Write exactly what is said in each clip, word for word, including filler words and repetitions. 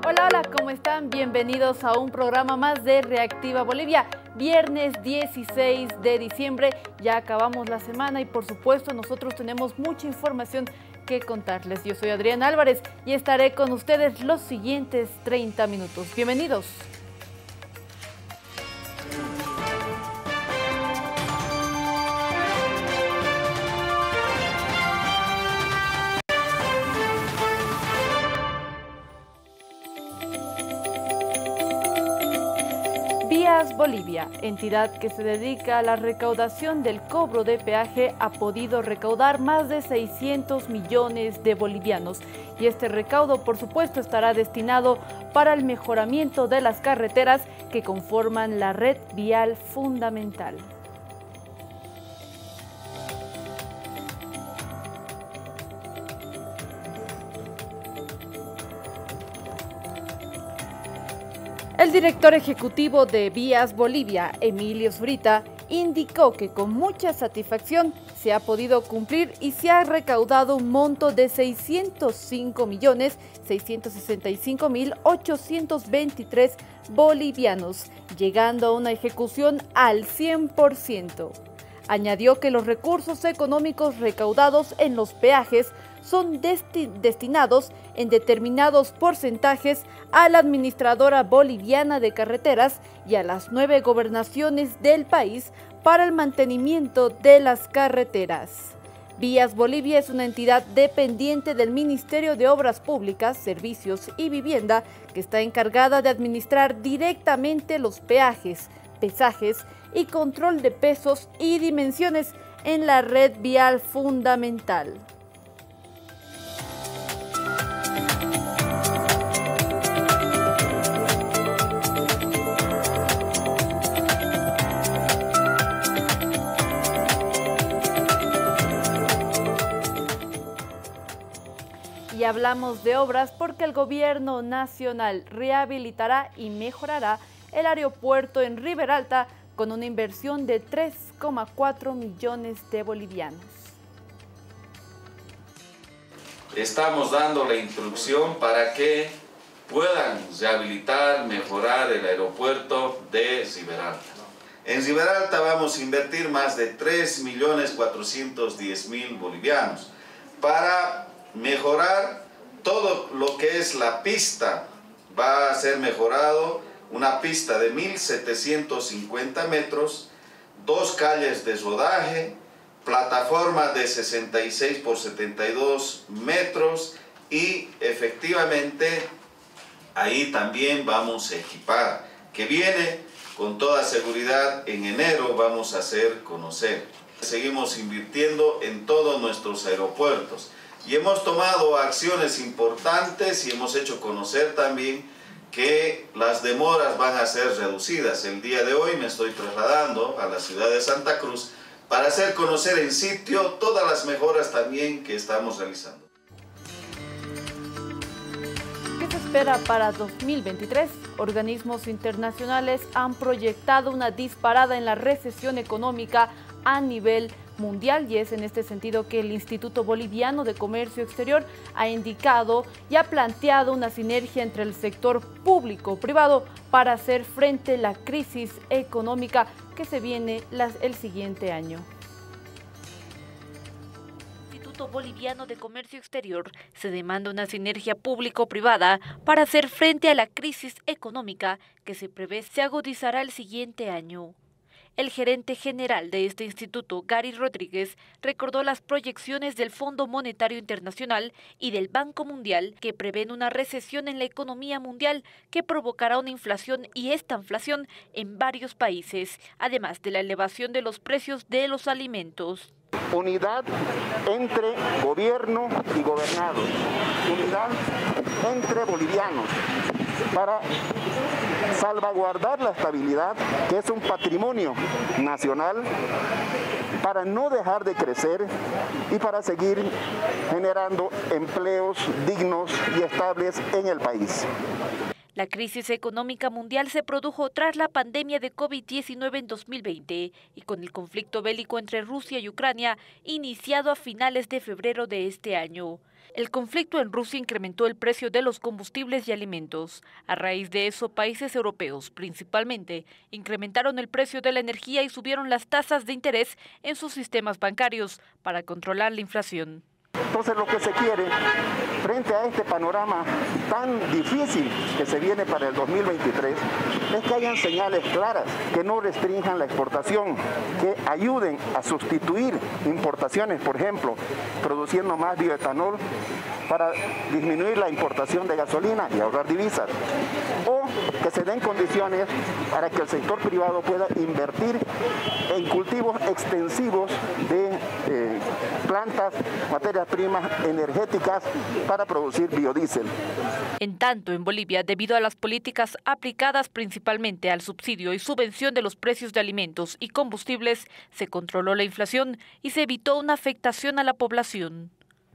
Hola, hola, ¿cómo están? Bienvenidos a un programa más de Reactiva Bolivia. Viernes dieciséis de diciembre, ya acabamos la semana y por supuesto nosotros tenemos mucha información que contarles. Yo soy Adriana Álvarez y estaré con ustedes los siguientes treinta minutos. Bienvenidos. Vías Bolivia, entidad que se dedica a la recaudación del cobro de peaje, ha podido recaudar más de seiscientos millones de bolivianos y este recaudo, por supuesto, estará destinado para el mejoramiento de las carreteras que conforman la red vial fundamental. El director ejecutivo de Vías Bolivia, Emilio Zurita, indicó que con mucha satisfacción se ha podido cumplir y se ha recaudado un monto de seiscientos cinco millones seiscientos sesenta y cinco mil ochocientos veintitrés bolivianos, llegando a una ejecución al cien por ciento. Añadió que los recursos económicos recaudados en los peajes son desti- destinados en determinados porcentajes a la Administradora Boliviana de Carreteras y a las nueve gobernaciones del país para el mantenimiento de las carreteras. Vías Bolivia es una entidad dependiente del Ministerio de Obras Públicas, Servicios y Vivienda que está encargada de administrar directamente los peajes, pesajes y control de pesos y dimensiones en la red vial fundamental. Y hablamos de obras porque el gobierno nacional rehabilitará y mejorará el aeropuerto en Riberalta con una inversión de tres coma cuatro millones de bolivianos. Estamos dando la instrucción para que puedan rehabilitar, mejorar el aeropuerto de Riberalta. En Riberalta vamos a invertir más de tres millones cuatrocientos diez mil bolivianos para mejorar todo lo que es la pista. Va a ser mejorado una pista de mil setecientos cincuenta metros, dos calles de rodaje, plataforma de sesenta y seis por setenta y dos metros y efectivamente ahí también vamos a equipar, que viene con toda seguridad en enero vamos a hacer conocer. Seguimos invirtiendo en todos nuestros aeropuertos. Y hemos tomado acciones importantes y hemos hecho conocer también que las demoras van a ser reducidas. El día de hoy me estoy trasladando a la ciudad de Santa Cruz para hacer conocer en sitio todas las mejoras también que estamos realizando. ¿Qué se espera para dos mil veintitrés? Organismos internacionales han proyectado una disparada en la recesión económica a nivel mundial y es en este sentido que el Instituto Boliviano de Comercio Exterior ha indicado y ha planteado una sinergia entre el sector público-privado para hacer frente a la crisis económica que se viene las, el siguiente año. Instituto Boliviano de Comercio Exterior se demanda una sinergia público-privada para hacer frente a la crisis económica que se prevé se agudizará el siguiente año. El gerente general de este instituto, Gary Rodríguez, recordó las proyecciones del Fondo Monetario Internacional y del Banco Mundial que prevén una recesión en la economía mundial que provocará una inflación y estanflación en varios países, además de la elevación de los precios de los alimentos. Unidad entre gobierno y gobernados, unidad entre bolivianos, para salvaguardar la estabilidad, que es un patrimonio nacional, para no dejar de crecer y para seguir generando empleos dignos y estables en el país. La crisis económica mundial se produjo tras la pandemia de COVID diecinueve en dos mil veinte y con el conflicto bélico entre Rusia y Ucrania iniciado a finales de febrero de este año. El conflicto en Rusia incrementó el precio de los combustibles y alimentos. A raíz de eso, países europeos, principalmente, incrementaron el precio de la energía y subieron las tasas de interés en sus sistemas bancarios para controlar la inflación. Entonces, lo que se quiere, frente a este panorama tan difícil que se viene para el dos mil veintitrés, es que hayan señales claras, que no restrinjan la exportación, que ayuden a sustituir importaciones, por ejemplo, produciendo más bioetanol para disminuir la importación de gasolina y ahorrar divisas, o que se den condiciones para que el sector privado pueda invertir en cultivos extensivos de eh, plantas, materias primas energéticas para producir biodiesel. En tanto, en Bolivia, debido a las políticas aplicadas principalmente al subsidio y subvención de los precios de alimentos y combustibles, se controló la inflación y se evitó una afectación a la población.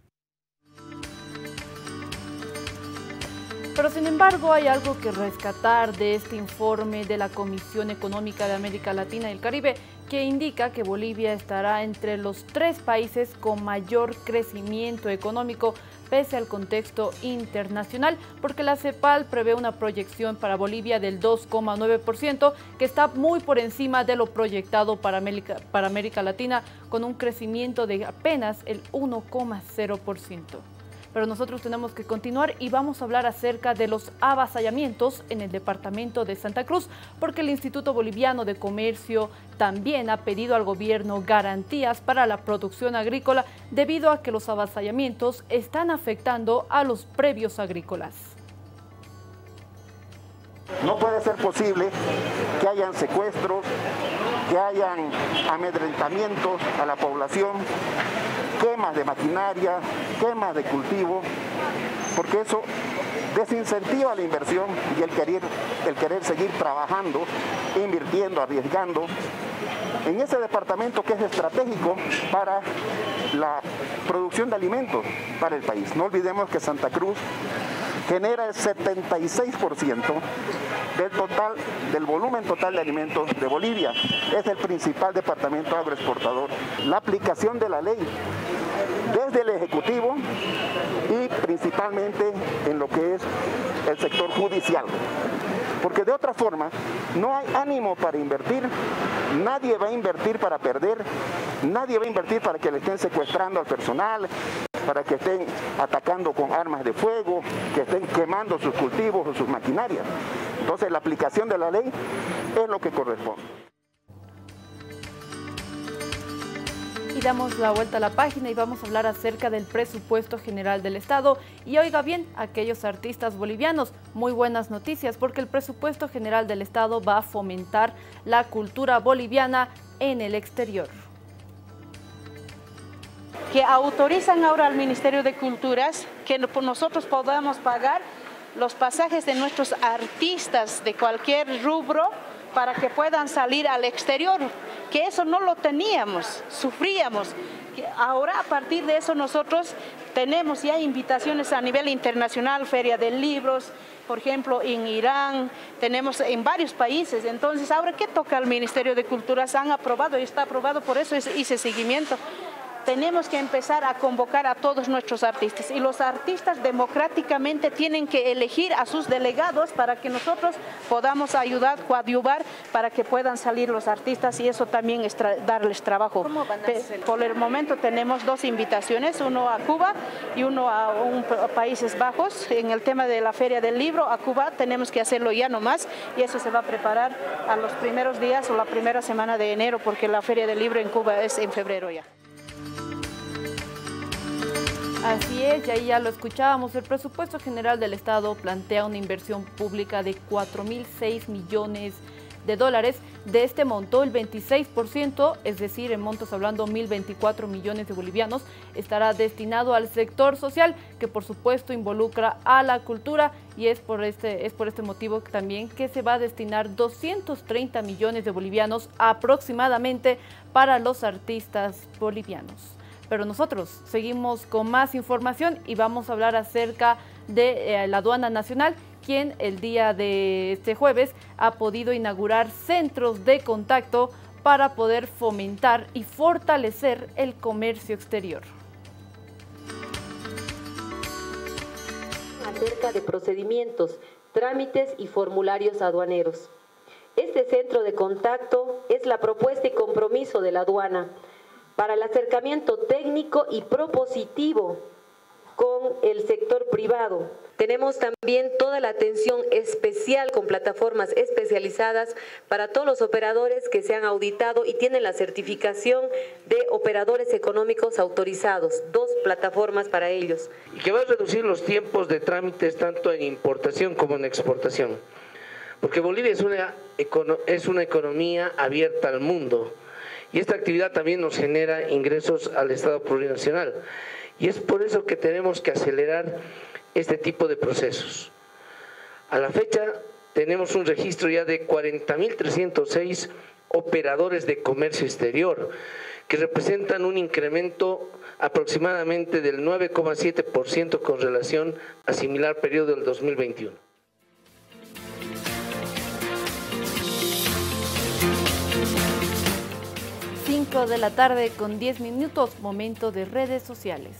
Pero sin embargo hay algo que rescatar de este informe de la Comisión Económica de América Latina y el Caribe, que indica que Bolivia estará entre los tres países con mayor crecimiento económico pese al contexto internacional, porque la CEPAL prevé una proyección para Bolivia del dos coma nueve por ciento, que está muy por encima de lo proyectado para América, para América Latina, con un crecimiento de apenas el uno coma cero por ciento. Pero nosotros tenemos que continuar y vamos a hablar acerca de los avasallamientos en el departamento de Santa Cruz, porque el Instituto Boliviano de Comercio también ha pedido al gobierno garantías para la producción agrícola debido a que los avasallamientos están afectando a los previos agrícolas. No puede ser posible que hayan secuestros, que hayan amedrentamientos a la población, quemas de maquinaria, quemas de cultivo, porque eso desincentiva la inversión y el querer, el querer seguir trabajando, invirtiendo, arriesgando en ese departamento que es estratégico para la producción de alimentos para el país. No olvidemos que Santa Cruz genera el setenta y seis por ciento del total, del volumen total de alimentos de Bolivia. Es el principal departamento agroexportador. La aplicación de la ley desde el Ejecutivo y principalmente en lo que es el sector judicial. Porque de otra forma no hay ánimo para invertir, nadie va a invertir para perder, nadie va a invertir para que le estén secuestrando al personal, para que estén atacando con armas de fuego, que estén quemando sus cultivos o sus maquinarias. Entonces la aplicación de la ley es lo que corresponde. Y damos la vuelta a la página y vamos a hablar acerca del presupuesto general del Estado. Y oiga bien, aquellos artistas bolivianos, muy buenas noticias, porque el presupuesto general del Estado va a fomentar la cultura boliviana en el exterior. Que autorizan ahora al Ministerio de Culturas que nosotros podamos pagar los pasajes de nuestros artistas de cualquier rubro para que puedan salir al exterior, que eso no lo teníamos, sufríamos. Ahora a partir de eso nosotros tenemos ya invitaciones a nivel internacional, Feria de Libros, por ejemplo en Irán, tenemos en varios países. Entonces ahora ¿qué toca al Ministerio de Culturas? Han aprobado y está aprobado, por eso hice seguimiento. Tenemos que empezar a convocar a todos nuestros artistas y los artistas democráticamente tienen que elegir a sus delegados para que nosotros podamos ayudar, coadyuvar para que puedan salir los artistas y eso también es tra darles trabajo. ¿Cómo van a hacer? Por el momento tenemos dos invitaciones, uno a Cuba y uno a, un, a Países Bajos. En el tema de la Feria del Libro a Cuba tenemos que hacerlo ya nomás y eso se va a preparar a los primeros días o la primera semana de enero porque la Feria del Libro en Cuba es en febrero ya. Así es, y ahí ya lo escuchábamos, el presupuesto general del Estado plantea una inversión pública de cuatro mil seis millones de dólares. De este monto, el veintiséis por ciento, es decir, en montos hablando mil veinticuatro millones de bolivianos, estará destinado al sector social, que por supuesto involucra a la cultura, y es por este, es por este motivo también que se va a destinar doscientos treinta millones de bolivianos aproximadamente para los artistas bolivianos. Pero nosotros seguimos con más información y vamos a hablar acerca de eh, la aduana nacional, quien el día de este jueves ha podido inaugurar centros de contacto para poder fomentar y fortalecer el comercio exterior. Acerca de procedimientos, trámites y formularios aduaneros. Este centro de contacto es la propuesta y compromiso de la aduana para el acercamiento técnico y propositivo con el sector privado. Tenemos también toda la atención especial con plataformas especializadas para todos los operadores que se han auditado y tienen la certificación de operadores económicos autorizados, dos plataformas para ellos. Y que va a reducir los tiempos de trámites tanto en importación como en exportación, porque Bolivia es una, es una economía abierta al mundo y esta actividad también nos genera ingresos al Estado plurinacional. Y es por eso que tenemos que acelerar este tipo de procesos. A la fecha tenemos un registro ya de cuarenta mil trescientos seis operadores de comercio exterior, que representan un incremento aproximadamente del nueve coma siete por ciento con relación a similar periodo del dos mil veintiuno. cinco de la tarde con diez minutos, momento de redes sociales.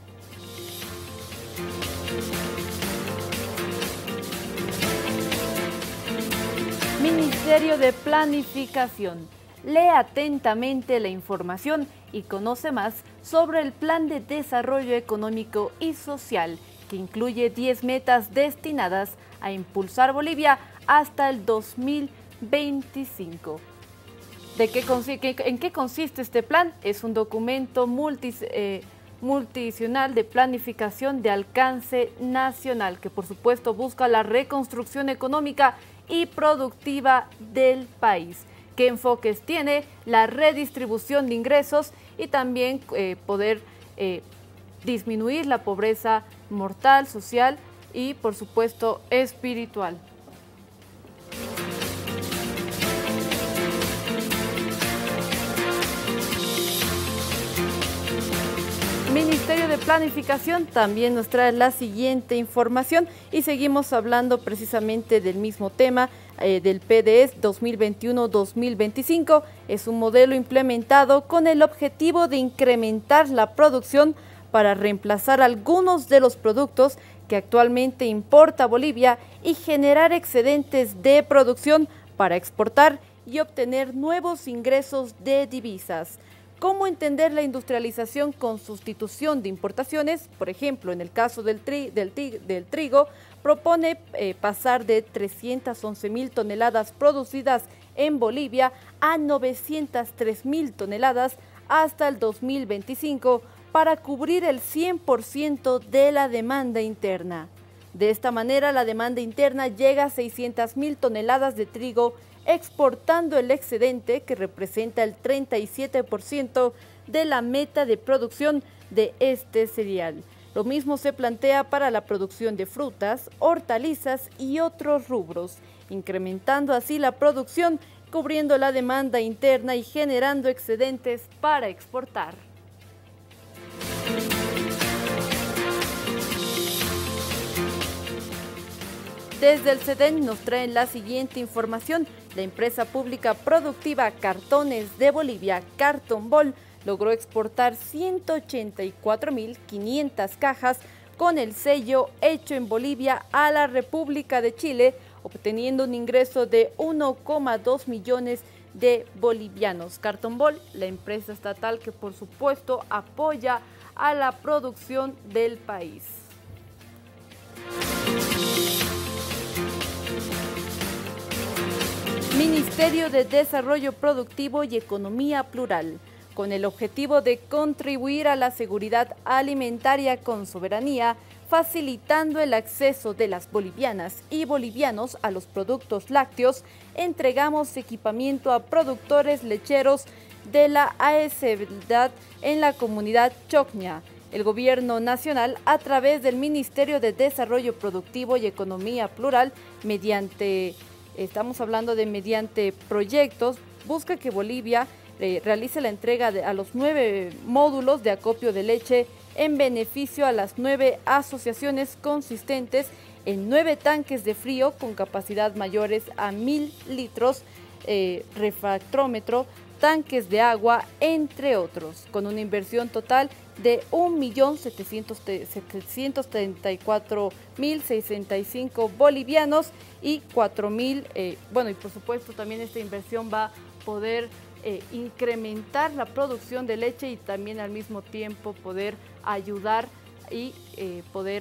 Ministerio de Planificación. Lee atentamente la información y conoce más sobre el Plan de Desarrollo Económico y Social, que incluye diez metas destinadas a impulsar Bolivia hasta el dos mil veinticinco. ¿De qué consiste, ¿En qué consiste este plan? Es un documento multi, eh, multidisciplinar de planificación de alcance nacional que por supuesto busca la reconstrucción económica y productiva del país. ¿Qué enfoques tiene? La redistribución de ingresos y también eh, poder eh, disminuir la pobreza mortal, social y por supuesto espiritual. Ministerio de Planificación también nos trae la siguiente información y seguimos hablando precisamente del mismo tema, eh, del P D E S dos mil veintiuno dos mil veinticinco. Es un modelo implementado con el objetivo de incrementar la producción para reemplazar algunos de los productos que actualmente importa Bolivia y generar excedentes de producción para exportar y obtener nuevos ingresos de divisas. ¿Cómo entender la industrialización con sustitución de importaciones? Por ejemplo, en el caso del, tri, del, del trigo, propone eh, pasar de trescientas once mil toneladas producidas en Bolivia a novecientas tres mil toneladas hasta el dos mil veinticinco para cubrir el cien por ciento de la demanda interna. De esta manera, la demanda interna llega a seiscientas mil toneladas de trigo, exportando el excedente que representa el treinta y siete por ciento de la meta de producción de este cereal. Lo mismo se plantea para la producción de frutas, hortalizas y otros rubros, incrementando así la producción, cubriendo la demanda interna y generando excedentes para exportar. Desde el SEDEN nos traen la siguiente información. La empresa pública productiva Cartones de Bolivia, Cartonbol, logró exportar ciento ochenta y cuatro mil quinientas cajas con el sello Hecho en Bolivia a la República de Chile, obteniendo un ingreso de uno coma dos millones de bolivianos. Cartonbol, la empresa estatal que por supuesto apoya a la producción del país. Ministerio de Desarrollo Productivo y Economía Plural, con el objetivo de contribuir a la seguridad alimentaria con soberanía, facilitando el acceso de las bolivianas y bolivianos a los productos lácteos, entregamos equipamiento a productores lecheros de la AESEDAT en la comunidad Chocña. El Gobierno Nacional, a través del Ministerio de Desarrollo Productivo y Economía Plural, mediante... Estamos hablando de mediante proyectos, busca que Bolivia eh, realice la entrega de, a los nueve módulos de acopio de leche en beneficio a las nueve asociaciones consistentes en nueve tanques de frío con capacidad mayores a mil litros, eh, refractómetro, tanques de agua, entre otros, con una inversión total de un millón setecientos treinta y cuatro mil sesenta y cinco bolivianos y cuatro mil, eh, bueno, y por supuesto también esta inversión va a poder eh, incrementar la producción de leche y también al mismo tiempo poder ayudar y eh, poder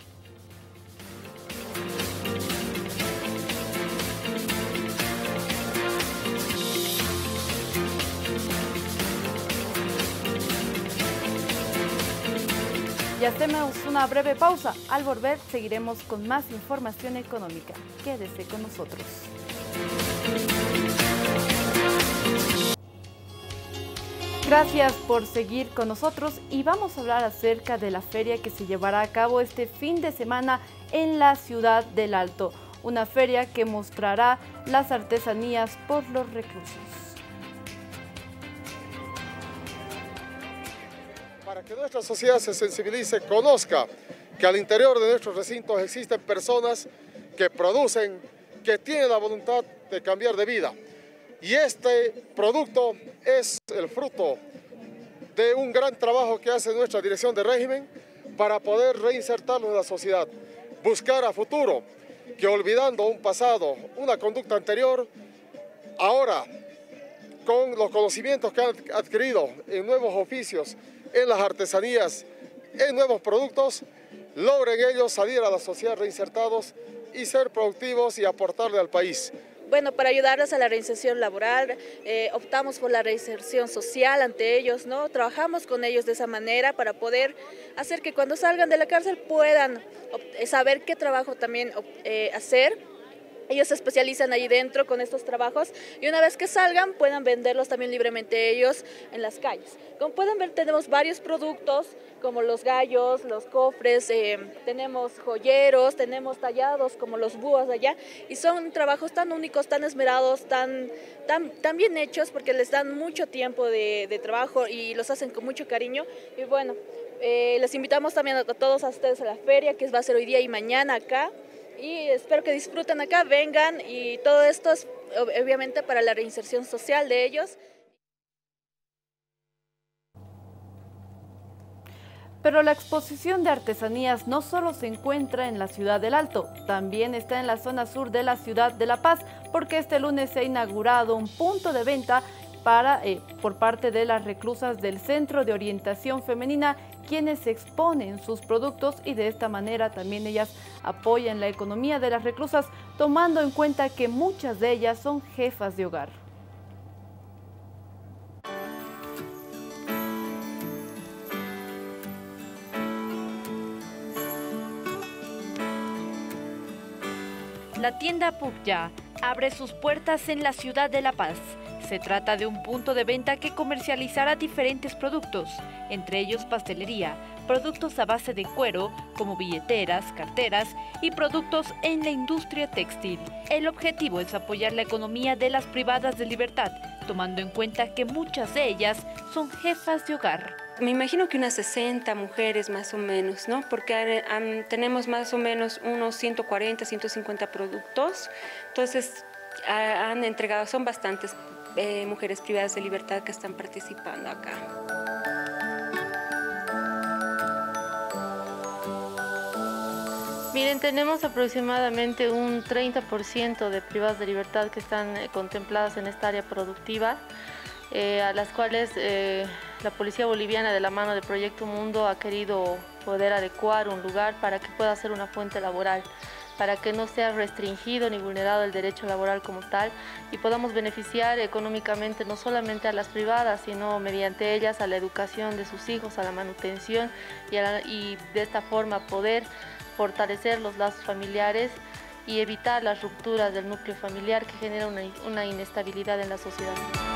y hacemos una breve pausa. Al volver seguiremos con más información económica. Quédese con nosotros. Gracias por seguir con nosotros y vamos a hablar acerca de la feria que se llevará a cabo este fin de semana en la ciudad del Alto. Una feria que mostrará las artesanías por los reclusos. Para que nuestra sociedad se sensibilice, conozca que al interior de nuestros recintos existen personas que producen, que tienen la voluntad de cambiar de vida. Y este producto es el fruto de un gran trabajo que hace nuestra dirección de régimen para poder reinsertarlos en la sociedad, buscar a futuro, que olvidando un pasado, una conducta anterior, ahora con los conocimientos que han adquirido en nuevos oficios, en las artesanías, en nuevos productos, logren ellos salir a la sociedad reinsertados y ser productivos y aportarle al país. Bueno, para ayudarles a la reinserción laboral, eh, optamos por la reinserción social ante ellos, ¿no? Trabajamos con ellos de esa manera para poder hacer que cuando salgan de la cárcel puedan saber qué trabajo también eh, hacer. Ellos se especializan ahí dentro con estos trabajos y una vez que salgan puedan venderlos también libremente ellos en las calles. Como pueden ver, tenemos varios productos como los gallos, los cofres, eh, tenemos joyeros, tenemos tallados como los búhos allá y son trabajos tan únicos, tan esmerados, tan, tan, tan bien hechos porque les dan mucho tiempo de, de trabajo y los hacen con mucho cariño. Y bueno, eh, les invitamos también a, a todos a ustedes a la feria que va a ser hoy día y mañana acá. Y espero que disfruten acá, vengan y todo esto es obviamente para la reinserción social de ellos. Pero la exposición de artesanías no solo se encuentra en la ciudad del Alto, también está en la zona sur de la ciudad de La Paz, porque este lunes se ha inaugurado un punto de venta para, eh, por parte de las reclusas del Centro de Orientación Femenina, quienes exponen sus productos y de esta manera también ellas apoyan la economía de las reclusas, tomando en cuenta que muchas de ellas son jefas de hogar. La tienda Pukya abre sus puertas en la ciudad de La Paz. Se trata de un punto de venta que comercializará diferentes productos, entre ellos pastelería, productos a base de cuero, como billeteras, carteras y productos en la industria textil. El objetivo es apoyar la economía de las privadas de libertad, tomando en cuenta que muchas de ellas son jefas de hogar. Me imagino que unas sesenta mujeres más o menos, ¿no? Porque um, tenemos más o menos unos ciento cuarenta, ciento cincuenta productos, entonces uh, han entregado, son bastantes eh, mujeres privadas de libertad que están participando acá. Miren, tenemos aproximadamente un treinta por ciento de privadas de libertad que están eh, contempladas en esta área productiva, eh, a las cuales eh, la Policía Boliviana de la mano de Proyecto Mundo ha querido poder adecuar un lugar para que pueda ser una fuente laboral, para que no sea restringido ni vulnerado el derecho laboral como tal y podamos beneficiar económicamente no solamente a las privadas, sino mediante ellas a la educación de sus hijos, a la manutención y, a la, y de esta forma poder fortalecer los lazos familiares y evitar las rupturas del núcleo familiar que genera una, una inestabilidad en la sociedad.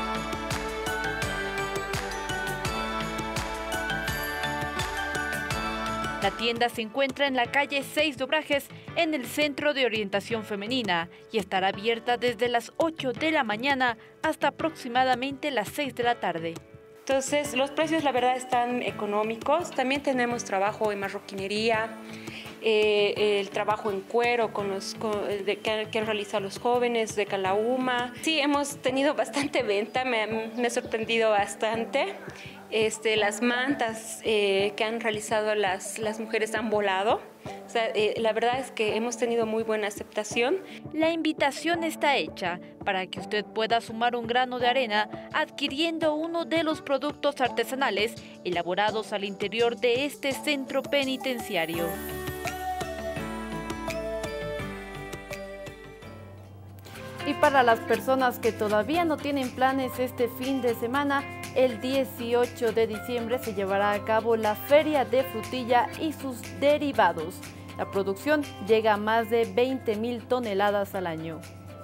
La tienda se encuentra en la calle seis de Obrajes, en el Centro de Orientación Femenina, y estará abierta desde las ocho de la mañana hasta aproximadamente las seis de la tarde. Entonces, los precios la verdad están económicos. También tenemos trabajo en marroquinería, eh, el trabajo en cuero con los, con, de, que, que han realizado los jóvenes de Calauma. Sí, hemos tenido bastante venta, me, me ha sorprendido bastante. Este, las mantas eh, que han realizado las, las mujeres han volado. O sea, eh, la verdad es que hemos tenido muy buena aceptación. La invitación está hecha para que usted pueda sumar un grano de arena adquiriendo uno de los productos artesanales elaborados al interior de este centro penitenciario. Y para las personas que todavía no tienen planes este fin de semana, el dieciocho de diciembre se llevará a cabo la Feria de Frutilla y sus derivados. La producción llega a más de veinte mil toneladas al año.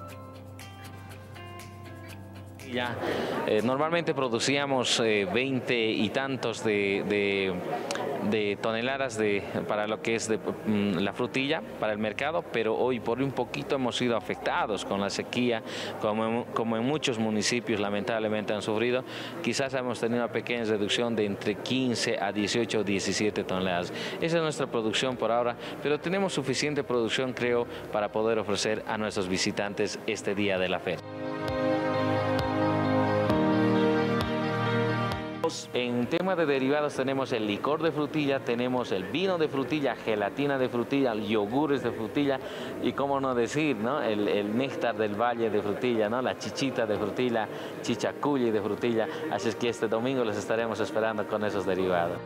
Ya, eh, normalmente producíamos eh, veinte y tantos de, de, de toneladas de, para lo que es de, mm, la frutilla para el mercado, pero hoy por un poquito hemos sido afectados con la sequía, como en, como en muchos municipios lamentablemente han sufrido. Quizás hemos tenido una pequeña reducción de entre quince a dieciocho o diecisiete toneladas. Esa es nuestra producción por ahora, pero tenemos suficiente producción, creo, para poder ofrecer a nuestros visitantes este día de la feria. En tema de derivados tenemos el licor de frutilla, tenemos el vino de frutilla, gelatina de frutilla, yogures de frutilla y cómo no decir, ¿no? El, el néctar del valle de frutilla, ¿no? La chichita de frutilla, chichaculli de frutilla. Así es que este domingo les estaremos esperando con esos derivados.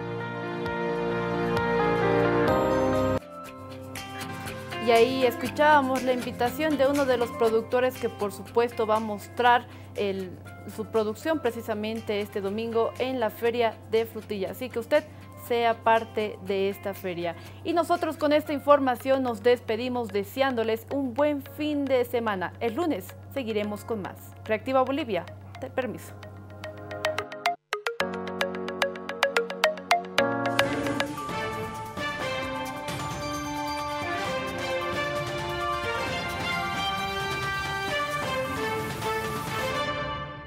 Y ahí escuchábamos la invitación de uno de los productores que por supuesto va a mostrar el, su producción precisamente este domingo en la Feria de Frutilla. Así que usted sea parte de esta feria. Y nosotros con esta información nos despedimos deseándoles un buen fin de semana. El lunes seguiremos con más. Reactiva Bolivia. Te permiso.